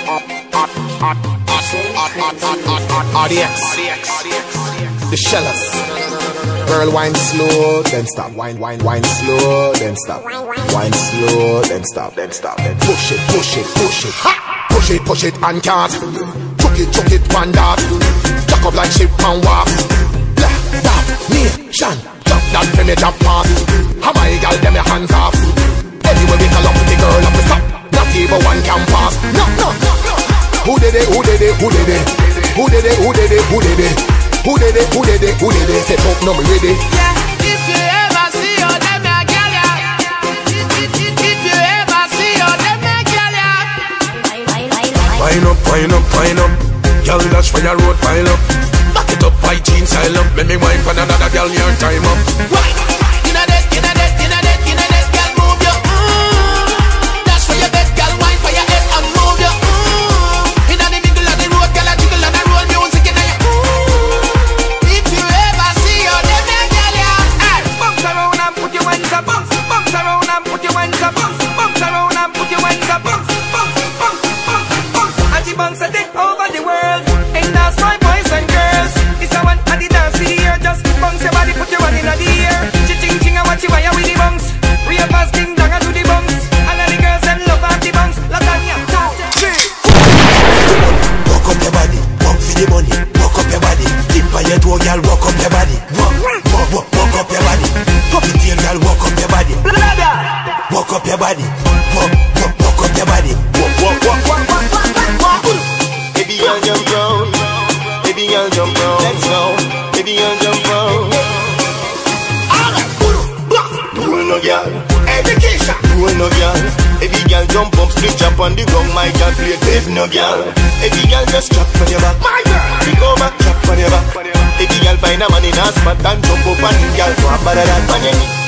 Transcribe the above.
RDX, the shellers. Girl, wine slow, then stop. Wine slow, then stop. Wine slow, then stop. Then push it, ha! Push it and can't. Chuck it, one dart. Jack up like ship and walk. BlahDaff, nation. Drop that for me, drop fast. How my gal, them your hands off. Anyway, we call up the girl up the stop. Not even one can pass. No. Who did it? Set up, no me ready. Yeah, if you ever see her, them a girl ya. If you ever see her, them a girl ya. Pine up. Girl dash for your road, pile up. Back it up, white jeans, style up. Make me wine for another girl, your time up. In a dead, girl, move your dash for your bed, girl, wine for your head and move your in the middle of the road, girl, a jiggle and a roll music in your If you ever see her, them a girl ya. Bounce around and put your hands up, bounce around and put your hands up, bounce around and put your hands up, bounce. And she bounce a dick over the world, and that's my boys and girls. It's a one at the dance for the year, just bounce your body, put your hand in the air. Ching and watch you wire with the bounce. Real fast king dong and do the bounce. All of the girls them love off the bounce. Lasagna, 2, 3. Walk up your body, walk for the money. Walk up your body, tip on your toe, girl. Walk up your body, walk up your body. Pop it in, girl. Walk up your body. Walk up your body, walk up your body. Walk. Baby girl jump round, baby girl jump round. Let's go, baby girl jump round. Roll no girl, education. Roll no girl, baby girl jump up, split jump on the ground. My girl play baby no girl. Baby girl just drop on your back. My girl, pick over, drop on your back. Baby girl find a man in a spot and jump up on him. Girl, go and bother that man.